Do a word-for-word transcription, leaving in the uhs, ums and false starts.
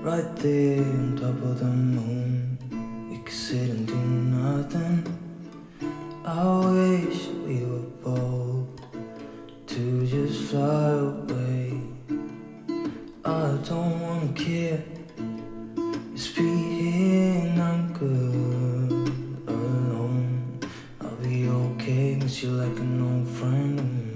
right there on top of the moon. We could sit and do nothing. I wish we were bold to just fly away. I don't wanna care, just be here and I'm good alone. I'll be okay, miss you like an old friend.